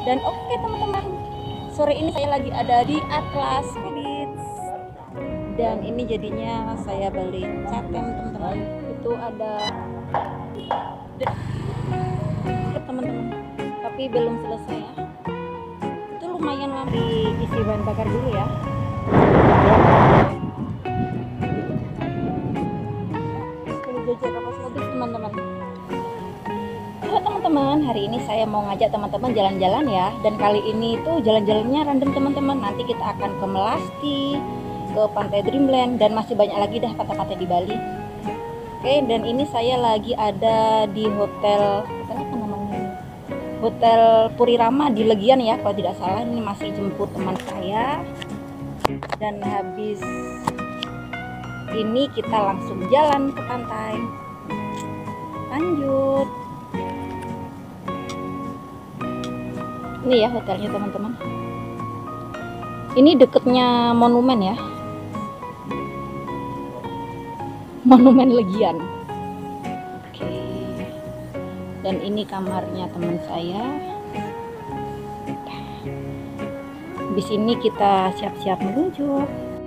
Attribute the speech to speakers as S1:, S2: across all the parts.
S1: Dan oke teman-teman, sore ini saya lagi ada di Atlas Beach. Dan ini jadinya saya beli catem teman-teman. Itu ada teman-teman, tapi belum selesai ya. Itu lumayan lama, isi bahan bakar dulu ya. Teman-teman, halo teman-teman, hari ini saya mau ngajak teman-teman jalan-jalan ya. Dan kali ini tuh jalan-jalannya random teman-teman. Nanti kita akan ke Melasti, ke Pantai Dreamland, dan masih banyak lagi dah pantai-pantai di Bali. Oke, dan ini saya lagi ada di hotel apa namanya? Hotel Purirama di Legian ya, kalau tidak salah. Ini masih jemput teman saya. Dan habis ini kita langsung jalan ke pantai. Lanjut. Ini ya hotelnya teman-teman. Ini deketnya monumen ya. Monumen Legian. Oke. Dan ini kamarnya teman saya. Habis ini kita siap-siap meluncur.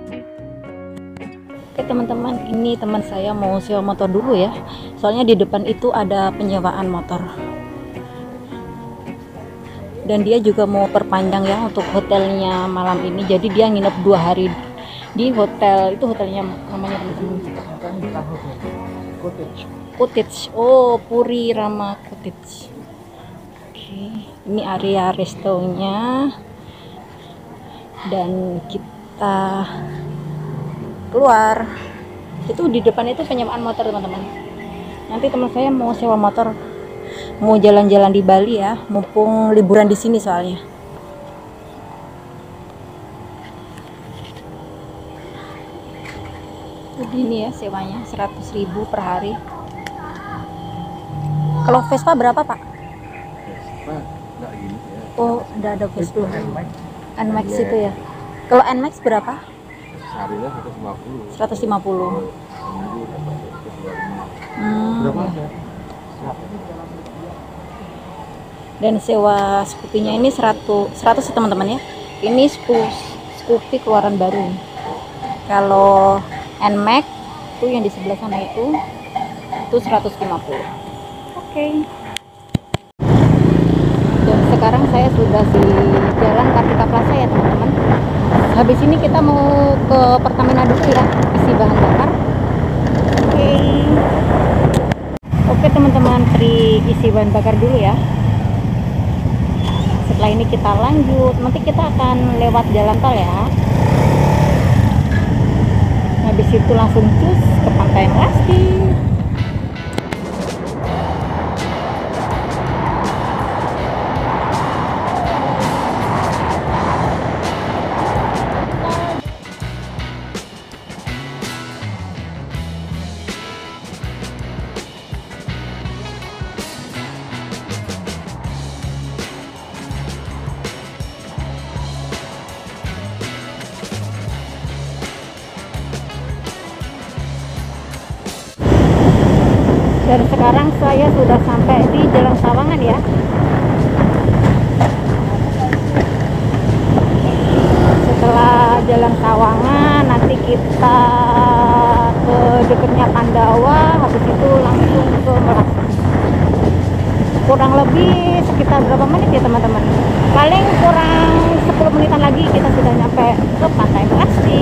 S1: Oke teman-teman, ini teman saya mau sewa motor dulu ya. Soalnya di depan itu ada penyewaan motor. Dan dia juga mau perpanjang ya untuk hotelnya malam ini. Jadi dia nginep 2 hari di hotel. Itu hotelnya namanya teman-teman. Cottage. Oh, Purirama Cottage. Oke, ini area restonya. Dan kita keluar. Itu di depan itu penyewaan motor teman-teman. Nanti teman saya mau sewa motor, mau jalan-jalan di Bali ya, mumpung liburan di sini soalnya. Jadi ini ya sewanya 100.000 per hari. Kalau Vespa berapa Pak?
S2: Vespa enggak gini ya.
S1: Oh, udah ada Vespa. NMAX
S2: Iya.
S1: itu ya. Kalau NMAX berapa?
S2: Seharinya 150.
S1: 150.
S2: Seminggu dapat 125. Berapa ada?
S1: Dan sewa Scoopy-nya ini 100 teman-teman ya. Ini Scoopy keluaran baru. Kalau NMAX itu yang di sebelah sana itu 150. Oke. Dan sekarang saya sudah di Jalan Kartika Plaza ya teman-teman. Habis ini kita mau ke Pertamina dulu ya, isi bahan bakar. Oke teman-teman, isi bahan bakar dulu ya. Setelah ini kita lanjut, nanti kita akan lewat jalan tol ya. Habis itu langsung cus ke Pantai Melasti. Dan sekarang saya sudah sampai di Jalan Sawangan ya. Setelah Jalan Sawangan nanti kita ke dekatnya Pandawa, habis itu langsung ke Melasti. Kurang lebih sekitar berapa menit ya teman-teman? Paling kurang 10 menitan lagi kita sudah nyampe ke Pantai Melasti.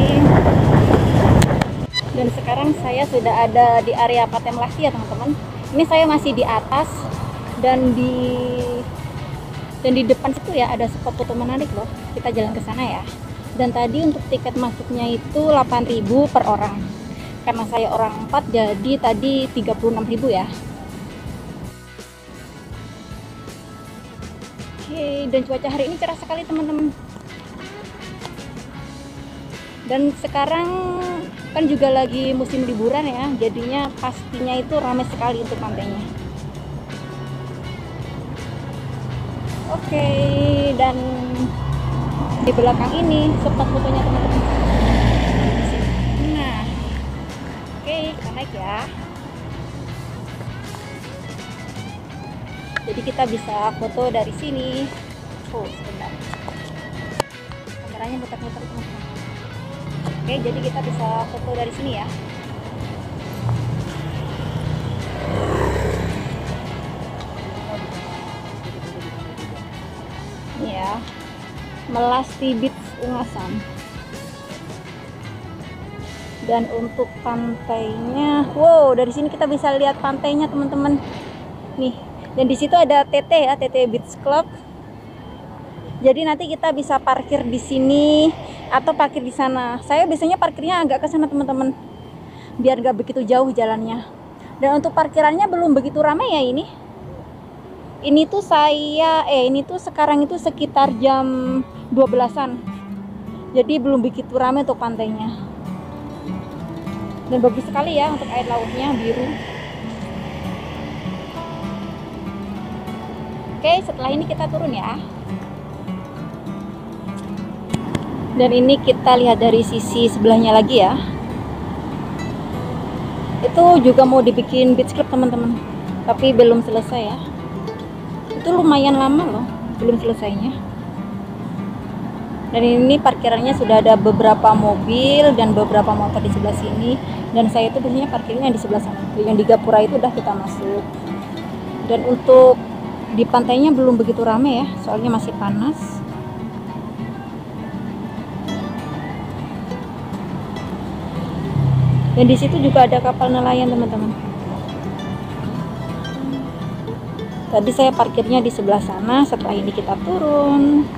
S1: Dan sekarang saya sudah ada di area Pantai Melasti ya teman-teman. Ini saya masih di atas, dan di depan situ ya ada spot foto menarik loh. Kita jalan ke sana ya. Dan tadi untuk tiket masuknya itu 8.000 per orang. Karena saya orang 4 jadi tadi 36.000 ya. Oke, dan cuaca hari ini cerah sekali teman-teman. Dan sekarang kan juga lagi musim liburan ya, jadinya pastinya itu ramai sekali untuk pantainya. Oke, dan di belakang ini spot fotonya teman-teman. Nah, oke, kita naik ya. Jadi kita bisa foto dari sini. Oh, sebentar. Kameranya muter-muter teman-teman. Oke, jadi kita bisa foto dari sini ya. Ini ya, Melasti Beach Ungasan. Dan untuk pantainya, wow, dari sini kita bisa lihat pantainya teman-teman. Nih, dan di situ ada TT ya, TT Beach Club. Jadi nanti kita bisa parkir di sini atau parkir di sana. Saya biasanya parkirnya agak ke sana teman-teman, biar gak begitu jauh jalannya. Dan untuk parkirannya belum begitu ramai ya ini. Ini tuh ini tuh sekarang itu sekitar jam 12-an. Jadi belum begitu ramai untuk pantainya. Dan bagus sekali ya untuk air lautnya, biru. Oke, setelah ini kita turun ya. Dan ini kita lihat dari sisi sebelahnya lagi ya. Itu juga mau dibikin beach club teman-teman, tapi belum selesai ya. Itu lumayan lama loh belum selesainya. Dan ini parkirannya sudah ada beberapa mobil dan beberapa motor di sebelah sini. Dan saya itu biasanya parkirnya di sebelah sana. Yang di Gapura itu udah kita masuk. Dan untuk di pantainya belum begitu ramai ya, soalnya masih panas. Dan di situ juga ada kapal nelayan teman-teman. Tadi saya parkirnya di sebelah sana, setelah ini kita turun.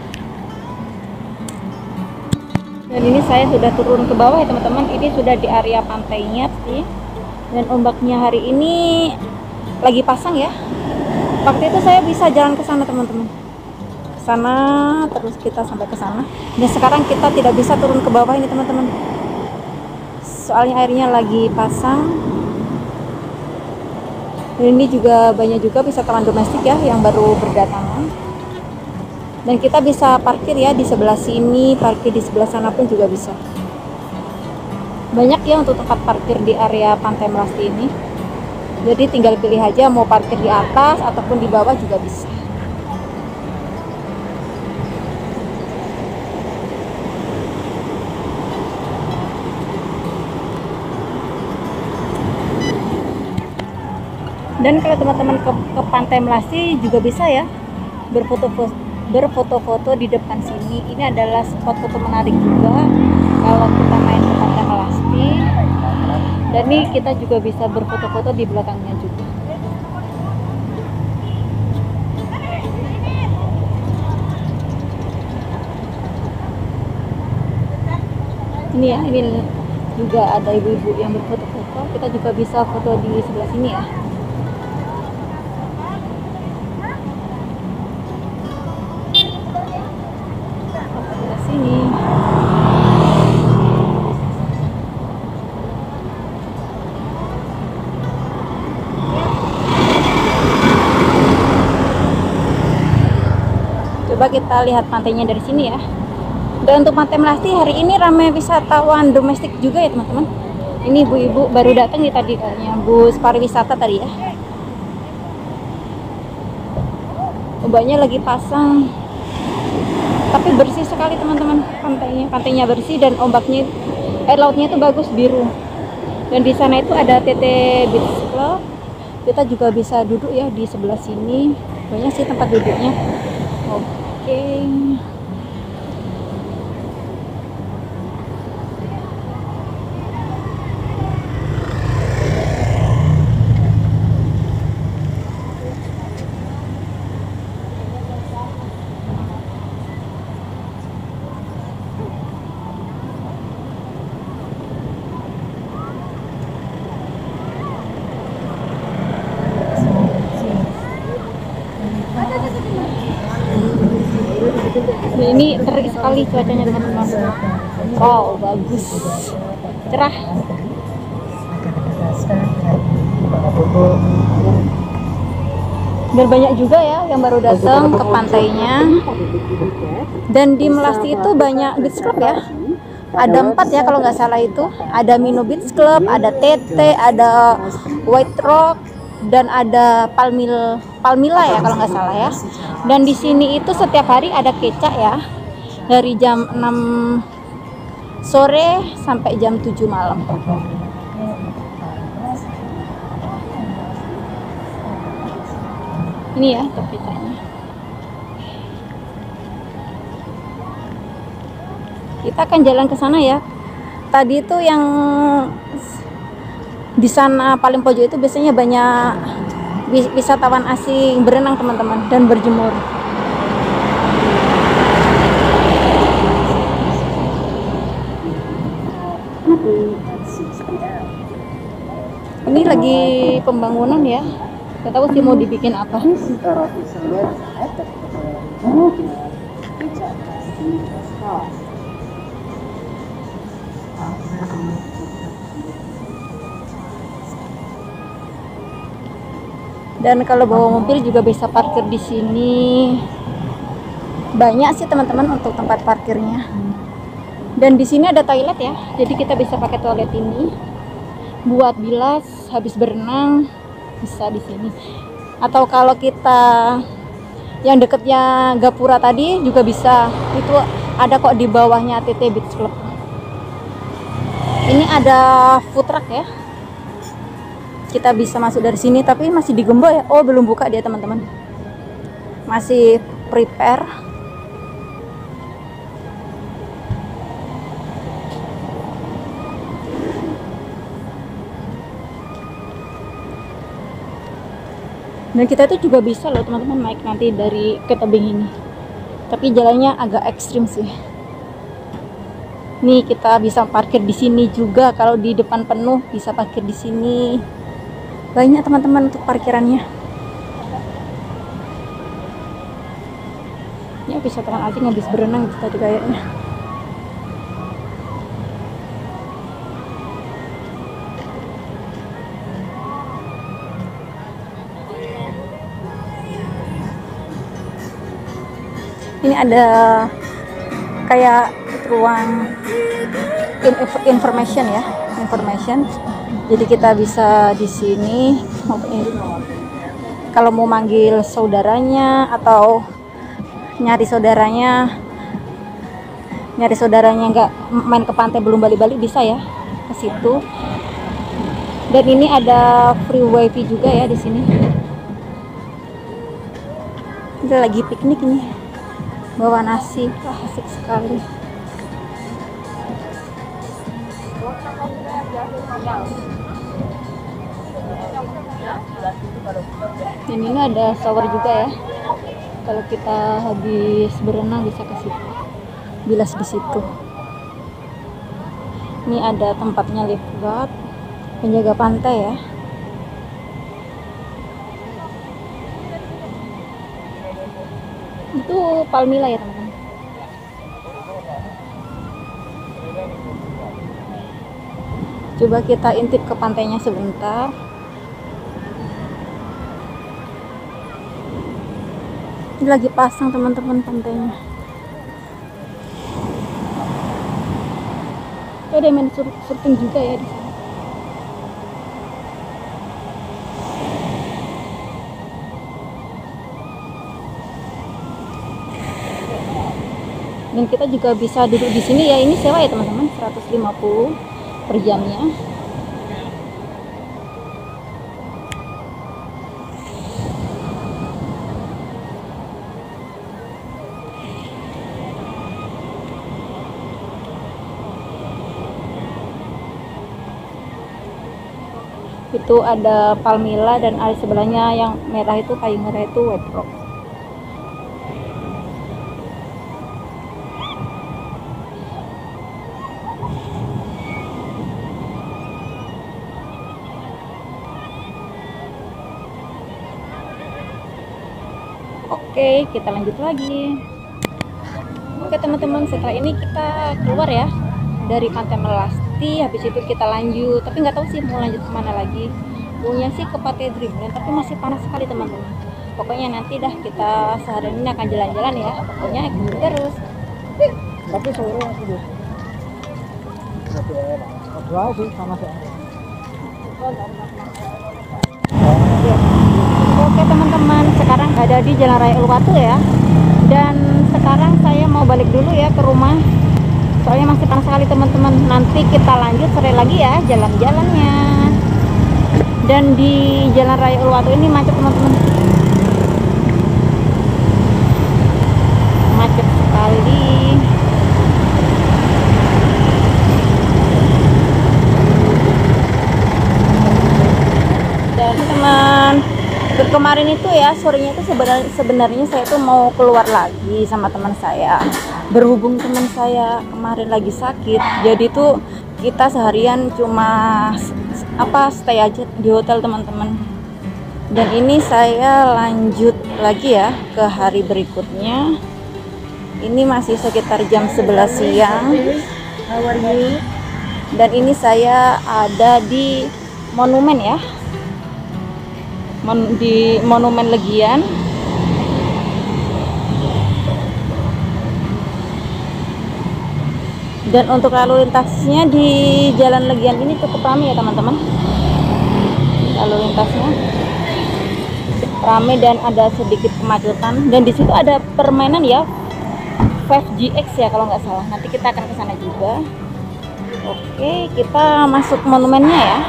S1: Dan ini saya sudah turun ke bawah ya teman-teman. Ini sudah di area pantainya sih. Dan ombaknya hari ini lagi pasang ya. Waktu itu saya bisa jalan ke sana teman-teman. Ke sana terus kita sampai ke sana. Dan sekarang kita tidak bisa turun ke bawah ini teman-teman. Soalnya airnya lagi pasang. Dan ini juga banyak juga wisatawan domestik ya yang baru berdatangan. Dan kita bisa parkir ya di sebelah sini, parkir di sebelah sana pun juga bisa. Banyak ya untuk tempat parkir di area Pantai Melasti ini. Jadi tinggal pilih aja mau parkir di atas ataupun di bawah juga bisa. Dan kalau teman-teman ke Pantai Melasti juga bisa ya berfoto-foto di depan sini. Ini adalah spot foto menarik juga kalau kita main ke Pantai Melasti. Dan ini kita juga bisa berfoto-foto di belakangnya juga. Ini ya, ini juga ada ibu-ibu yang berfoto-foto. Kita juga bisa foto di sebelah sini ya. Coba kita lihat pantainya dari sini ya. Dan untuk Pantai Melasti hari ini ramai wisatawan domestik juga ya teman-teman. Ini ibu-ibu baru datang nih tadi kayaknya, bus pariwisata tadi ya. Ombaknya lagi pasang. Tapi bersih sekali teman-teman pantainya. Pantainya bersih dan ombaknya, air lautnya itu bagus, biru. Dan di sana itu ada TT Beach Club. Kita juga bisa duduk ya di sebelah sini. Banyak sih tempat duduknya. Oke. Ini terik sekali cuacanya teman-teman. Wow, bagus, cerah. Dan banyak juga ya yang baru datang ke pantainya. Dan di Melasti itu banyak beach club ya. Ada 4 ya kalau nggak salah itu. Ada Mino Beach Club, ada TT, ada White Rock, dan ada palmila ya kalau nggak salah ya. Dan di sini itu setiap hari ada kecak ya, dari jam 6 sore sampai jam 7 malam. Ini ya kecaknya. Kita akan jalan ke sana ya. Tadi itu yang di sana paling pojok itu biasanya banyak wisatawan asing berenang teman-teman dan berjemur. Ini lagi pembangunan ya. Gak tahu sih mau dibikin apa. Dan kalau bawa mobil juga bisa parkir di sini. Banyak sih teman-teman untuk tempat parkirnya. Dan di sini ada toilet ya. Jadi kita bisa pakai toilet ini buat bilas habis berenang, bisa di sini. Atau kalau kita yang deketnya Gapura tadi juga bisa. Itu ada kok di bawahnya ATT Beach Club. Ini ada food truck ya. Kita bisa masuk dari sini, tapi masih digembok ya. Oh, belum buka dia teman-teman, masih prepare. Dan kita itu juga bisa loh teman-teman naik nanti dari ke tebing ini, tapi jalannya agak ekstrim sih. Nih kita bisa parkir di sini juga. Kalau di depan penuh bisa parkir di sini. Banyak teman-teman untuk parkirannya. Ya wisatawan asing habis berenang tadi kayaknya. Ini ada kayak ruang information ya, information. Jadi kita bisa di sini kalau mau manggil saudaranya atau nyari saudaranya nggak main ke pantai belum balik-balik bisa ya ke situ. Dan ini ada free wifi juga ya di sini. Kita lagi piknik ini, bawa nasi, wah asik sekali. Dan ini ada shower juga ya. Kalau kita habis berenang bisa ke situ, bilas di situ. Ini ada tempatnya lifeguard, penjaga pantai ya. Itu palmila ya teman-teman. Coba kita intip ke pantainya sebentar. Ini lagi pasang teman-teman pantainya. Ada main surfing juga ya di sini. Dan kita juga bisa duduk di sini ya. Ini sewa ya teman-teman, 150 per jamnya. Itu ada palmila dan ada sebelahnya yang merah itu, kayu merah itu White Rock. Oke, kita lanjut lagi. Oke teman-teman, setelah ini kita keluar ya dari Pantai Melasti. Habis itu kita lanjut, tapi nggak tahu sih mau lanjut kemana lagi. Punya sih ke Pantai Dreamland, tapi masih panas sekali teman-teman. Pokoknya nanti dah kita seharian ini akan jalan-jalan ya. Pokoknya ikuti terus.
S2: Tapi sore aku deh. Satu air. Satu sih sama sih.
S1: Oke teman-teman, sekarang ada di Jalan Raya Uluwatu ya. Dan sekarang saya mau balik dulu ya ke rumah. Soalnya masih panas sekali teman-teman. Nanti kita lanjut sore lagi ya jalan-jalannya. Dan di Jalan Raya Uluwatu ini macet teman-teman. Macet sekali. Dan teman, kemarin itu ya sorenya itu sebenarnya saya tuh mau keluar lagi sama teman saya. Berhubung teman saya kemarin lagi sakit, jadi tuh kita seharian cuma stay aja di hotel teman-teman. Dan ini saya lanjut lagi ya ke hari berikutnya. Ini masih sekitar jam 11 siang. Dan ini saya ada di monumen ya, di Monumen Legian. Dan untuk lalu lintasnya di Jalan Legian ini cukup ramai ya teman-teman. Lalu lintasnya ramai dan ada sedikit kemacetan. Dan di situ ada permainan ya, 5GX ya kalau nggak salah. Nanti kita akan ke sana juga. Oke, kita masuk monumennya ya.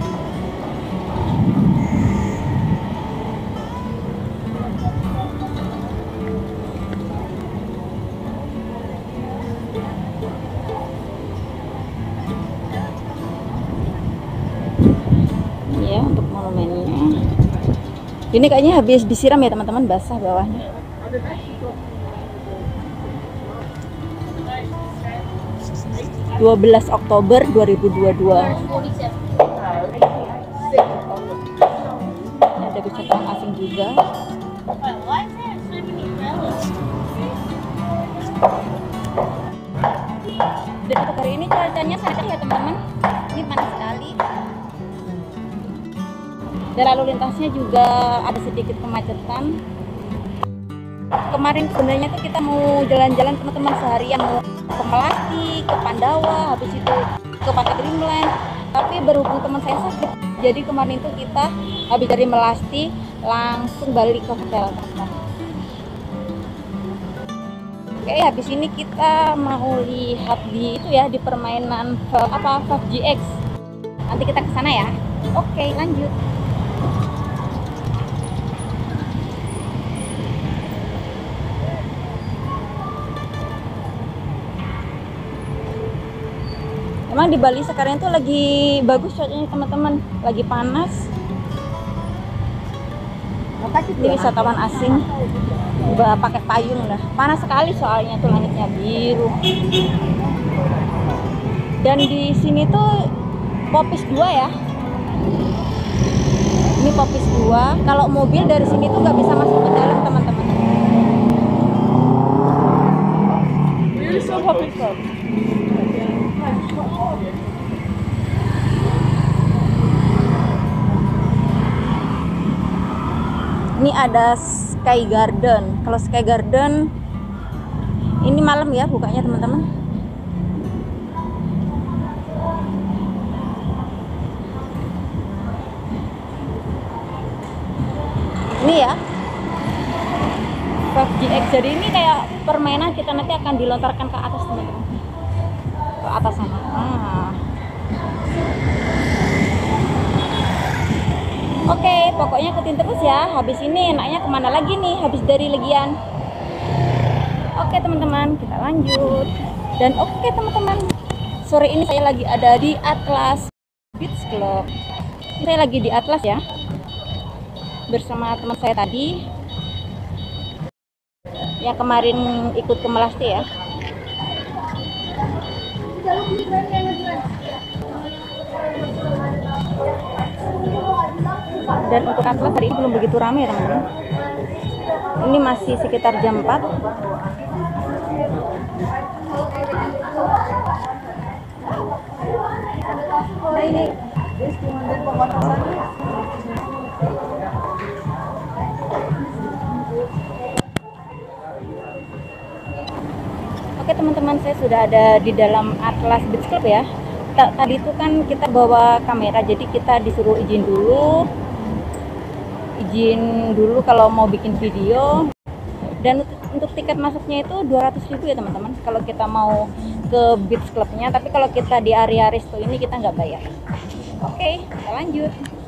S1: Ya, untuk monumennya. Ini kayaknya habis disiram ya teman-teman, basah bawahnya. (12 Oktober 2022). Ada wisatawan asing juga. Dan untuk hari ini cuacanya sangat ya teman-teman. Ini panas sekali. Dan lalu lintasnya juga ada sedikit kemacetan. Kemarin sebenarnya tuh kita mau jalan-jalan teman-teman seharian, mau ke Melasti, ke Pandawa, habis itu ke Pantai Dreamland. Tapi berhubung teman saya sakit, jadi kemarin itu kita habis dari Melasti langsung balik ke hotel teman-teman. Oke, habis ini kita mau lihat di itu ya, di permainan 5GX. Nanti kita ke sana ya. Oke, lanjut. Emang di Bali sekarang itu lagi bagus cuacanya teman-teman, lagi panas. Ini wisatawan asing pakai payung lah, panas sekali soalnya tuh langitnya biru. Dan di sini tuh Popis 2 ya. Ini Popis 2. Kalau mobil dari sini tuh nggak bisa masuk ke dalam teman-teman. Ini ada Sky Garden. Kalau Sky Garden ini malam ya bukanya teman-teman. Ini ya 5GX. Jadi ini kayak permainan, kita nanti akan dilontarkan ke atas teman-teman, ke atas sana. Oke, pokoknya ikutin terus ya. Habis ini enaknya kemana lagi nih habis dari Legian? Oke teman-teman, kita lanjut. Dan oke teman-teman, sore ini saya lagi ada di Atlas Beach Club. Saya lagi di Atlas ya, bersama teman saya tadi yang kemarin ikut ke Melasti ya. Dan untuk Atlas hari ini belum begitu ramai ya teman-teman. Ini masih sekitar jam 4. Oke teman-teman, saya sudah ada di dalam Atlas Beach Club ya. Tadi itu kan kita bawa kamera, jadi kita disuruh izin dulu izin dulu kalau mau bikin video. Dan untuk tiket masuknya itu 200.000 ya teman-teman kalau kita mau ke beach clubnya, tapi kalau kita di area resto ini kita nggak bayar. Oke, kita lanjut.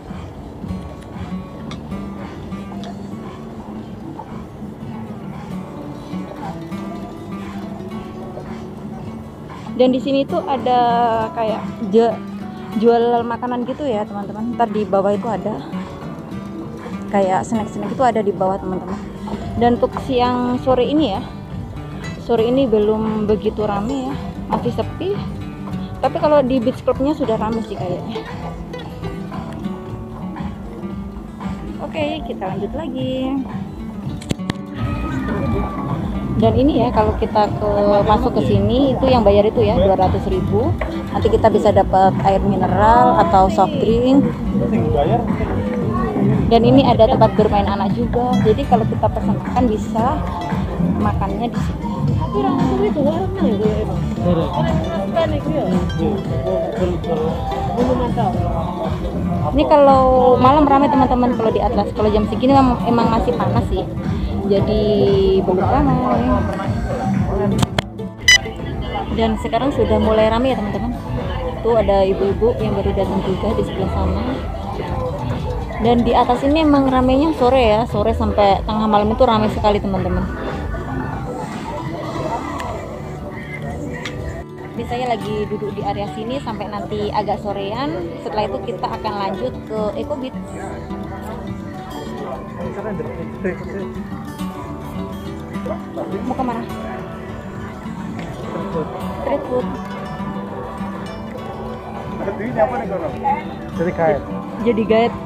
S1: Dan di sini tuh ada kayak jual makanan gitu ya teman-teman. Ntar di bawah itu ada kayak snack-snack itu ada di bawah teman-teman. Dan untuk siang sore ini ya, sore ini belum begitu rame ya, masih sepi. Tapi kalau di beach clubnya sudah rame sih kayaknya. Oke, kita lanjut lagi. Dan ini ya, kalau kita masuk ke sini itu yang bayar itu ya 200.000. Nanti kita bisa dapat air mineral atau soft drink. Dan ini ada tempat bermain anak juga. Jadi kalau kita pesan makan bisa makannya di sini. Ini kalau malam ramai teman-teman, kalau di Atlas. Kalau jam segini emang masih panas sih. Jadi belum ramai. Dan sekarang sudah mulai ramai ya teman-teman. Tuh ada ibu-ibu yang baru datang juga di sebelah sana. Dan di atas ini emang ramenya sore ya, sore sampai tengah malam itu ramai sekali teman-teman. Ini saya lagi duduk di area sini sampai nanti agak sorean. Setelah itu kita akan lanjut ke Eco Beach. Mau kemana? Street food.
S2: Ini apa nih kalau? Jadi guide.
S1: Jadi guide.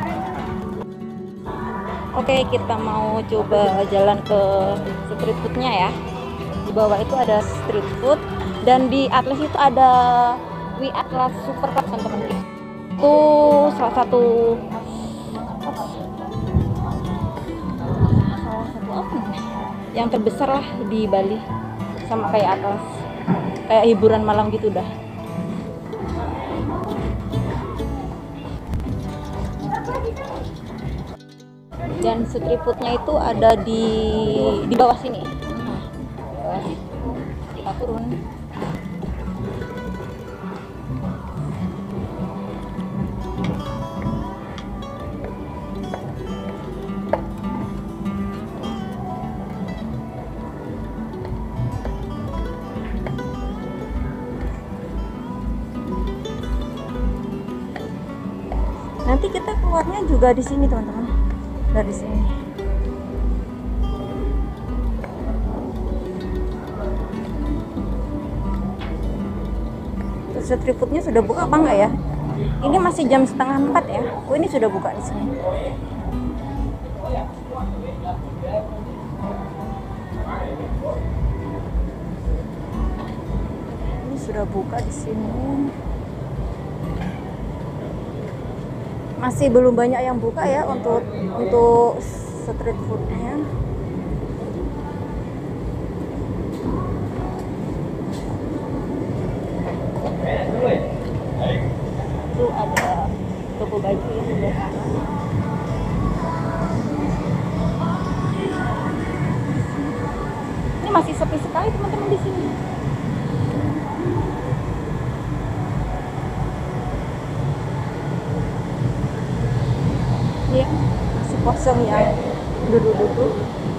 S1: Oke, kita mau coba jalan ke street foodnya ya. Di bawah itu ada street food, dan di Atlas itu ada We Atlas Super Club teman-teman. Itu salah satu apa nih? Yang terbesar lah di Bali, sama kayak Atlas, kayak hiburan malam gitu dah. Dan street foodnya itu ada di bawah sini. Bawah sini. Kita turun. Nanti kita keluarnya juga di sini teman-teman. Dari sini. Street foodnya sudah buka apa enggak ya? Ini masih jam 3:30 ya. Oh, ini sudah buka di sini. Ini sudah buka di sini. Masih belum banyak yang buka ya untuk street foodnya. Itu ada toko baju ya sebelah sana. Ini masih sepi sekali teman-teman di sini. Ya, masih kosong ya, duduk-duduk.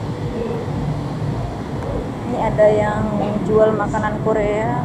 S1: Ini ada yang jual makanan Korea.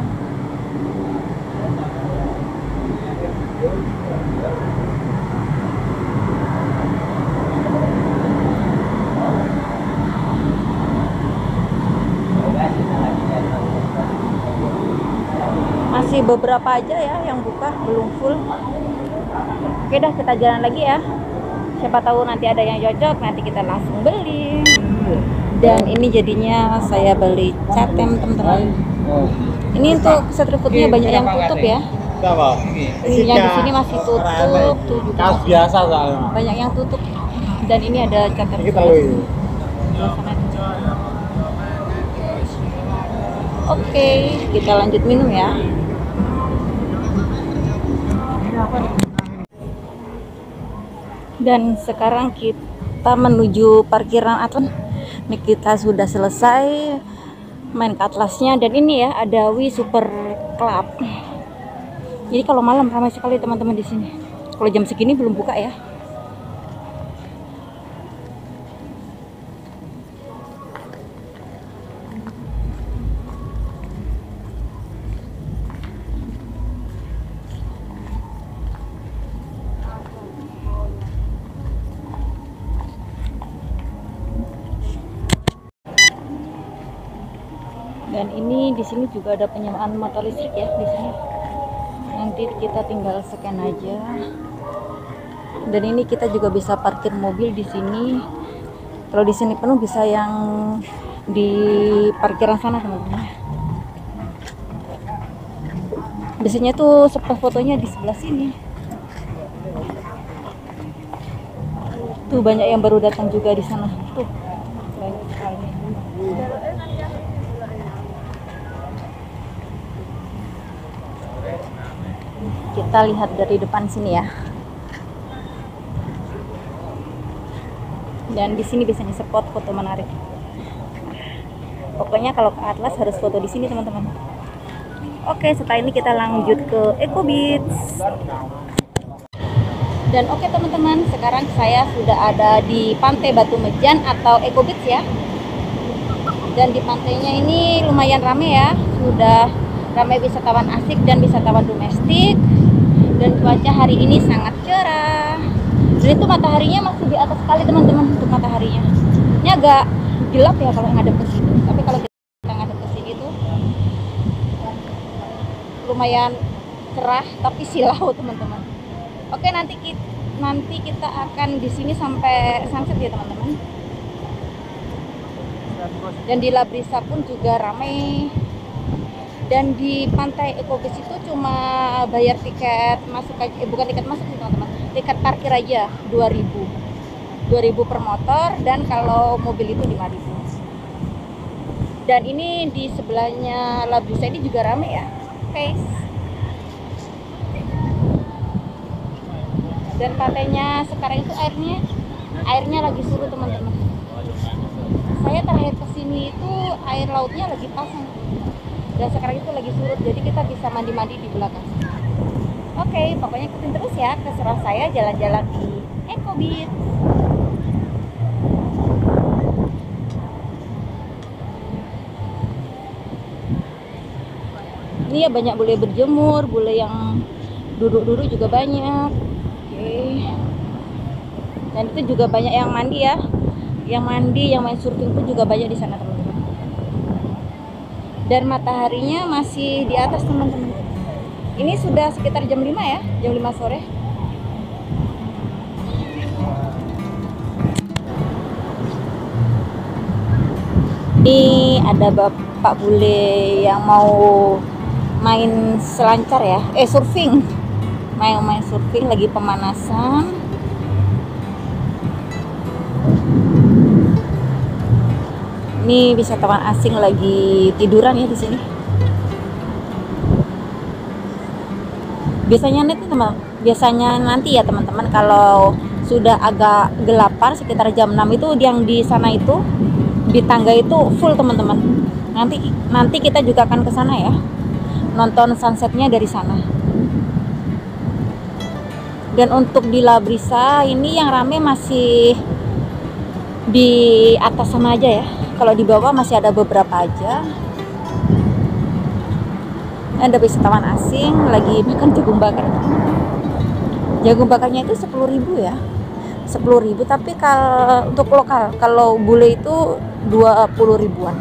S1: Masih beberapa aja ya yang buka, belum full. Oke dah, kita jalan lagi ya. Siapa tahu nanti ada yang cocok, nanti kita langsung beli. Dan ini jadinya saya beli catem teman-teman. Ini untuk street foodnya banyak yang tutup ya. Yang di sini masih tutup, tuh juga
S2: biasa soalnya.
S1: banyak yang tutup. Dan ini ada catem. Oke, kita lanjut minum ya. Dan sekarang kita menuju parkiran Atlas. Ini kita sudah selesai main ke Atlasnya, dan ini ya ada Wii Super Club. Jadi kalau malam ramai sekali teman-teman di sini. Kalau jam segini belum buka ya. Dan ini di sini juga ada penyewaan motor listrik ya di sini. Nanti kita tinggal scan aja. Dan ini kita juga bisa parkir mobil di sini. Kalau di sini penuh bisa yang di parkiran sana teman-teman. Biasanya tuh spot fotonya di sebelah sini. Tuh banyak yang baru datang juga di sana. Tuh banyak sekali. Kita lihat dari depan sini ya. Dan di sini biasanya spot foto menarik. Pokoknya kalau ke Atlas harus foto di sini teman-teman. Oke, setelah ini kita lanjut ke Eco Beach. Dan oke teman-teman, sekarang saya sudah ada di Pantai Batu Mejan atau Eco Beach ya. Dan di pantainya ini lumayan rame ya. Sudah ramai wisatawan asing dan wisatawan domestik. Dan cuaca hari ini sangat cerah. Dan itu mataharinya masih di atas sekali teman-teman untuk mataharinya. Ini agak gelap ya kalau ngadep ke sini. Tapi kalau kita ngadep ke sini itu lumayan cerah tapi silau teman-teman. Oke, nanti kita akan di sini sampai sunset ya teman-teman. Dan di Labrisa pun juga ramai. Dan di Pantai Eco Beach itu cuma bayar tiket masuk aja, bukan tiket masuk sih teman-teman, tiket parkir aja 2000 per motor, dan kalau mobil itu 5000. Dan ini di sebelahnya Labrisa ini juga rame ya. Oke. Dan pantainya sekarang itu airnya lagi surut teman-teman. Saya terakhir kesini itu air lautnya lagi pasang. Dan sekarang itu lagi surut, jadi kita bisa mandi-mandi di belakang. Oke, pokoknya ikutin terus ya keserah saya jalan-jalan di Eco Beach. Ini ya banyak boleh berjemur, boleh yang duduk-duduk juga banyak. Oke. Dan itu juga banyak yang mandi ya. Yang mandi, yang main surfing pun juga banyak di sana teman-teman. Dan mataharinya masih di atas teman-teman. Ini sudah sekitar jam 5 ya, jam 5 sore. Ini ada bapak bule yang mau main selancar ya, surfing. Main surfing, lagi pemanasan. Ini wisatawan asing lagi tiduran ya di sini. Biasanya nanti ya teman-teman, kalau sudah agak gelapan sekitar jam 6 itu yang di sana itu di tangga itu full teman-teman. Nanti kita juga akan ke sana ya. Nonton sunsetnya dari sana. Dan untuk di Labrisa ini yang rame masih di atas sana aja ya. Kalau di bawah masih ada beberapa aja. Ada wisatawan asing lagi makan jagung bakar. Jagung bakarnya itu 10.000 ya. 10.000, tapi kalau untuk lokal, kalau bule itu 20 ribuan.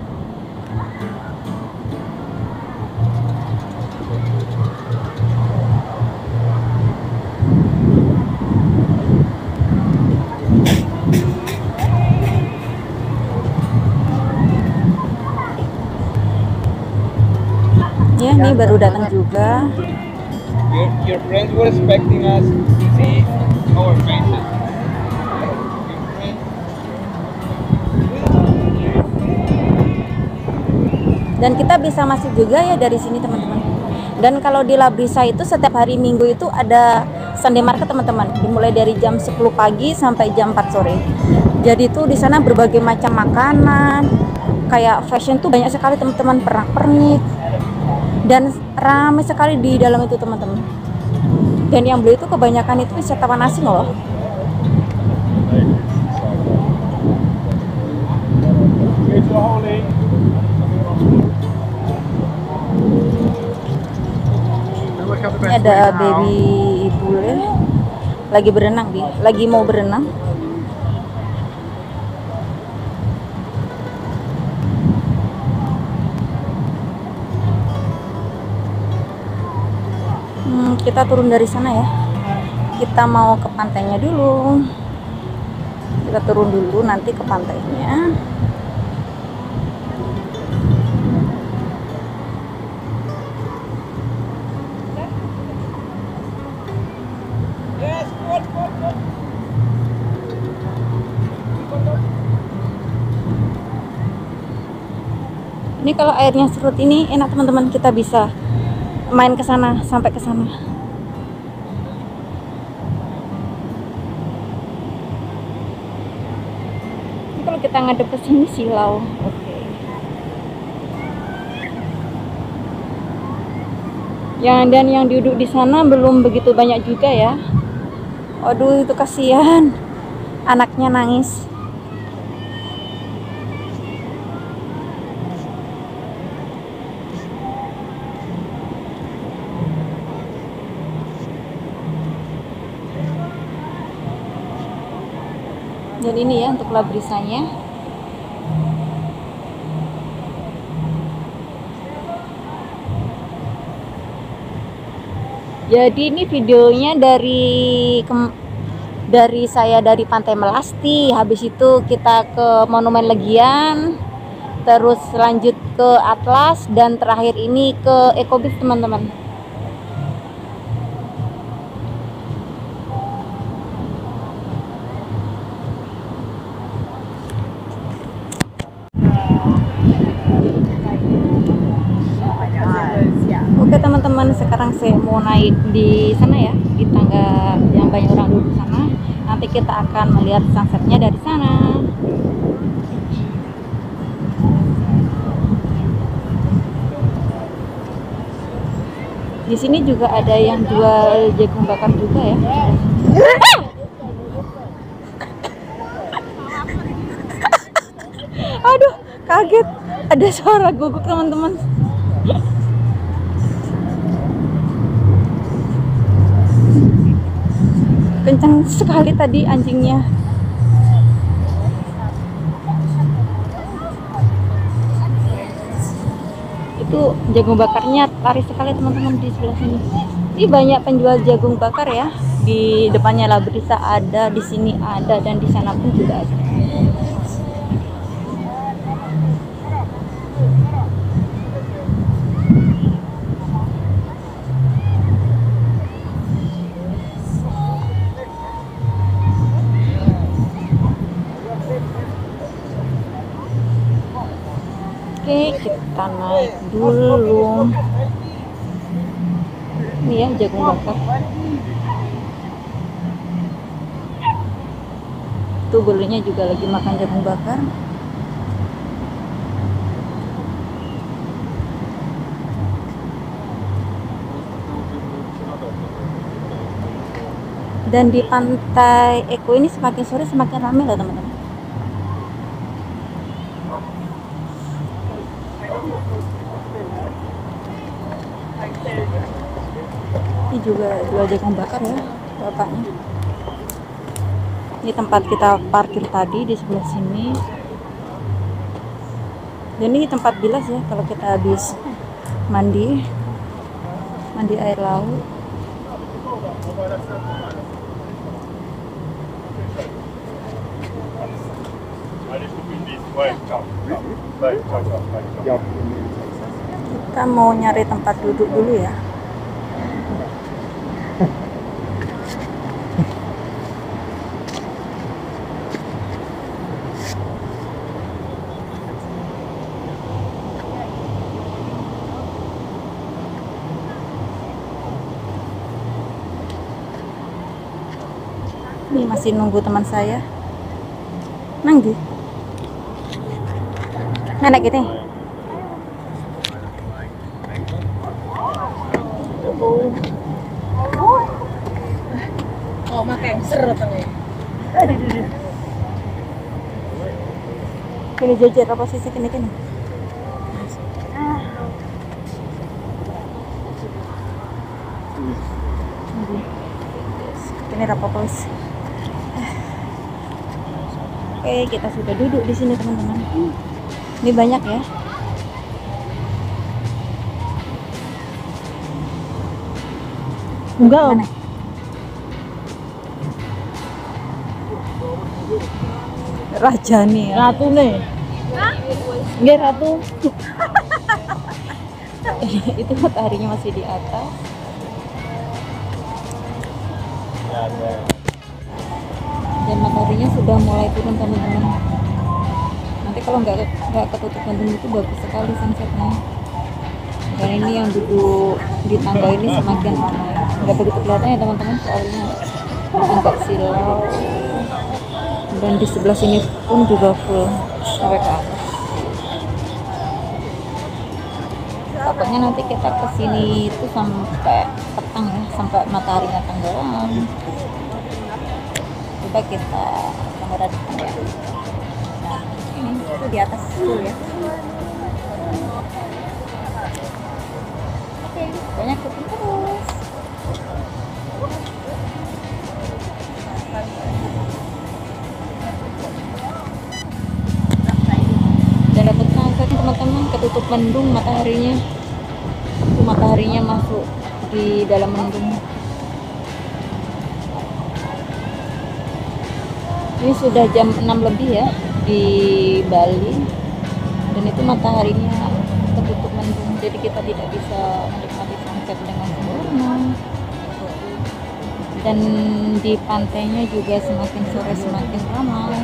S1: Ya, ini baru datang juga.
S2: Your friends were expecting us to see our faces.
S1: Dan kita bisa masuk juga ya dari sini teman-teman. Dan kalau di Labrisa itu setiap hari Minggu itu ada Sunday market teman-teman, dimulai dari jam 10 pagi sampai jam 4 sore. Jadi tuh di sana berbagai macam makanan, kayak fashion tuh banyak sekali teman-teman, pernak-pernik, dan ramai sekali di dalam itu teman-teman. Dan yang beli itu kebanyakan itu wisatawan asing loh. Ini ada baby bule lagi berenang, lagi mau berenang. Kita turun dari sana ya. Kita mau ke pantainya dulu. Kita turun dulu, nanti ke pantainya. Ini kalau airnya surut ini enak teman-teman, kita bisa main ke sana sampai ke sana. Ini kalau kita ngadep ke sini silau. Oke. Dan yang duduk di sana belum begitu banyak juga ya. Waduh, itu kasihan. Anaknya nangis. Dan ini ya untuk labrisanya. Jadi ini videonya dari saya dari Pantai Melasti, habis itu kita ke Monumen Legian, terus lanjut ke Atlas, dan terakhir ini ke Eco Beach teman-teman. Oke teman-teman, sekarang saya mau naik di sana ya, di tangga yang banyak orang duduk sana. Nanti kita akan melihat sunsetnya dari sana. Di sini juga ada yang jual jagung bakar juga ya. Aduh, kaget, ada suara guguk teman-teman. Kencang sekali tadi anjingnya. Itu jagung bakarnya laris sekali teman-teman di sebelah sini. Ini banyak penjual jagung bakar ya. Di depannya Labrisa ada, di sini ada, dan di sana pun juga ada. Oke, kita naik dulu. Ini ya jagung bakar. Tuh bulunya juga lagi makan jagung bakar. Dan di pantai Eco ini semakin sore semakin ramai loh teman-teman. Ini juga jual jagung bakar ya bapaknya. Ini tempat kita parkir tadi di sebelah sini. Dan ini tempat bilas ya kalau kita habis mandi air laut. Kita mau nyari tempat duduk dulu ya. masih nunggu teman saya. Nanggi. Nenek gini.
S3: Oh, makan seru tengah.
S1: Kini jajar apa sih kini. Ini apa bos? Oke, kita sudah duduk di sini teman-teman. Ini banyak ya.
S3: Enggak, Om.
S1: Mana? Raja nih ya.
S3: Ratu nih. Nggih, Ratu.
S1: Itu mataharinya masih di atas. Dan mataharinya sudah mulai turun teman-teman. Nanti kalau nggak ketutup mendung itu bagus sekali sunsetnya. Dan ini yang duduk di tangga ini semakin ramai. Nggak begitu kelihatan ya teman-teman, soalnya agak silau. Dan di sebelah sini pun juga full sampai ke atas. Pokoknya nanti kita kesini itu sampai petang ya, sampai mataharinya tenggelam. Coba kita kamera depan ya. Ini itu di atas full ya. Oke, pokoknya ikutin terus. Dan dapat sunset teman-teman, ketutup mendung mataharinya. Mataharinya masuk di dalam mendung. Ini sudah jam 6 lebih ya di Bali, dan itu mataharinya ketutup mendung, jadi kita tidak bisa menikmati sunset dengan sempurna. Dan di pantainya juga semakin sore semakin ramai.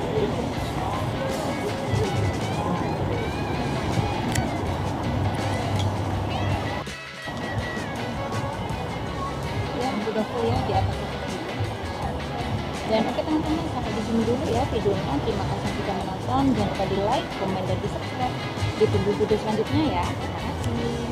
S1: Ya, sudah full ya di atas. Dan oke teman-teman, sampai di sini dulu ya videonya. Terima kasih sudah menonton. Jangan lupa di like, komen, dan di subscribe. Ditunggu video selanjutnya ya. Terima kasih.